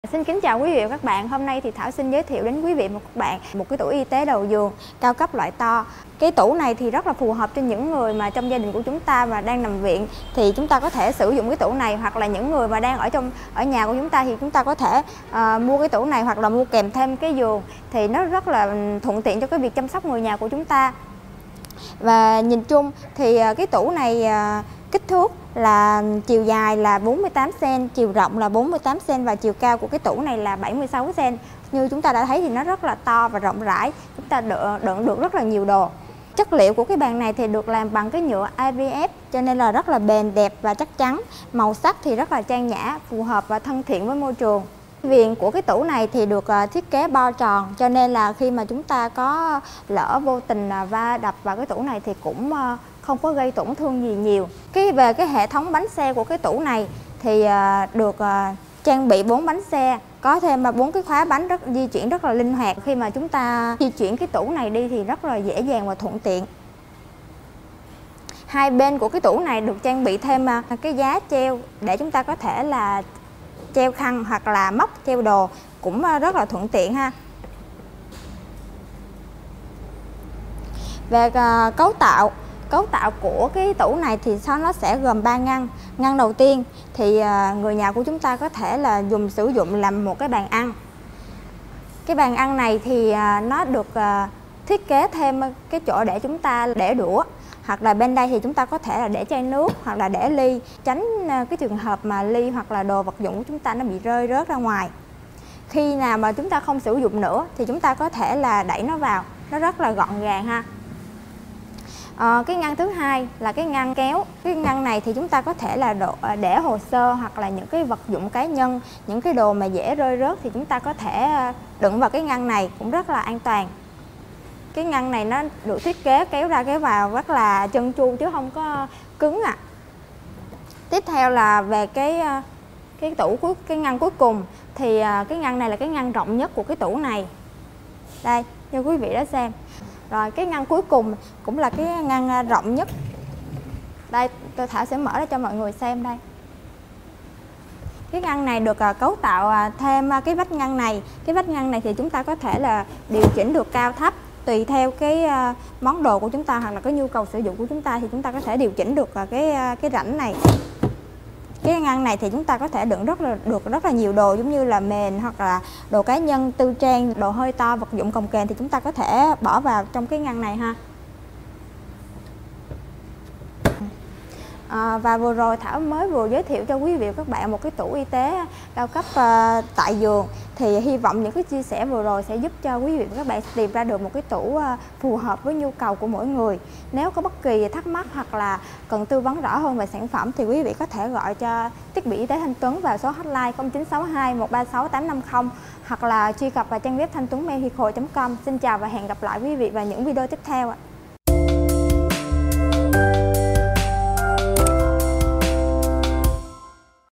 Xin kính chào quý vị và các bạn. Hôm nay thì Thảo xin giới thiệu đến quý vị và các bạn một cái tủ y tế đầu giường cao cấp loại to. Cái tủ này thì rất là phù hợp cho những người mà trong gia đình của chúng ta mà đang nằm viện, thì chúng ta có thể sử dụng cái tủ này, hoặc là những người mà đang ở nhà của chúng ta thì chúng ta có thể mua cái tủ này, hoặc là mua kèm thêm cái giường, thì nó rất là thuận tiện cho cái việc chăm sóc người nhà của chúng ta. Và nhìn chung thì cái tủ này kích thước là chiều dài là 48 cm, chiều rộng là 48 cm và chiều cao của cái tủ này là 76 cm. Như chúng ta đã thấy thì nó rất là to và rộng rãi, chúng ta đựng được rất là nhiều đồ. Chất liệu của cái bàn này thì được làm bằng cái nhựa IPF, cho nên là rất là bền, đẹp và chắc chắn. Màu sắc thì rất là trang nhã, phù hợp và thân thiện với môi trường. Viền của cái tủ này thì được thiết kế bo tròn, cho nên là khi mà chúng ta có lỡ vô tình va đập vào cái tủ này thì cũng không có gây tổn thương gì nhiều. Về cái hệ thống bánh xe của cái tủ này thì được trang bị 4 bánh xe, có thêm 4 cái khóa bánh di chuyển rất là linh hoạt. Khi mà chúng ta di chuyển cái tủ này đi thì rất là dễ dàng và thuận tiện. Hai bên của cái tủ này được trang bị thêm cái giá treo để chúng ta có thể là treo khăn hoặc là móc treo đồ, cũng rất là thuận tiện ha. Về cấu tạo của cái tủ này thì nó sẽ gồm 3 ngăn. Ngăn đầu tiên thì người nhà của chúng ta có thể là sử dụng làm một cái bàn ăn. Cái bàn ăn này thì nó được thiết kế thêm cái chỗ để chúng ta để đũa, hoặc là bên đây thì chúng ta có thể là để chai nước hoặc là để ly, tránh cái trường hợp mà ly hoặc là đồ vật dụng của chúng ta nó bị rơi rớt ra ngoài. Khi nào mà chúng ta không sử dụng nữa thì chúng ta có thể là đẩy nó vào, nó rất là gọn gàng ha. Cái ngăn thứ hai là cái ngăn kéo. Cái ngăn này thì chúng ta có thể là để hồ sơ hoặc là những cái vật dụng cá nhân, những cái đồ mà dễ rơi rớt thì chúng ta có thể đựng vào cái ngăn này, cũng rất là an toàn. Cái ngăn này nó được thiết kế kéo ra kéo vào rất là trơn tru chứ không có cứng ạ. Tiếp theo là về cái ngăn cuối cùng thì cái ngăn này là cái ngăn rộng nhất của cái tủ này. Đây, cho quý vị đã xem. Rồi cái ngăn cuối cùng cũng là cái ngăn rộng nhất. Đây, tôi Thảo sẽ mở ra cho mọi người xem đây. Cái ngăn này được cấu tạo thêm cái vách ngăn này. Cái vách ngăn này thì chúng ta có thể là điều chỉnh được cao thấp tùy theo cái món đồ của chúng ta hoặc là cái nhu cầu sử dụng của chúng ta, thì chúng ta có thể điều chỉnh được cái rãnh này. Cái ngăn này thì chúng ta có thể đựng rất là nhiều đồ, giống như là mền hoặc là đồ cá nhân, tư trang, đồ hơi to, vật dụng cồng kềnh thì chúng ta có thể bỏ vào trong cái ngăn này ha. Và vừa rồi Thảo mới vừa giới thiệu cho quý vị và các bạn một cái tủ y tế cao cấp tại giường. Thì hy vọng những cái chia sẻ vừa rồi sẽ giúp cho quý vị và các bạn tìm ra được một cái tủ phù hợp với nhu cầu của mỗi người. Nếu có bất kỳ thắc mắc hoặc là cần tư vấn rõ hơn về sản phẩm thì quý vị có thể gọi cho thiết bị y tế Thanh Tuấn vào số hotline 0962 136 850 hoặc là truy cập vào trang web thanhtuấn.com. Xin chào và hẹn gặp lại quý vị vào những video tiếp theo ạ.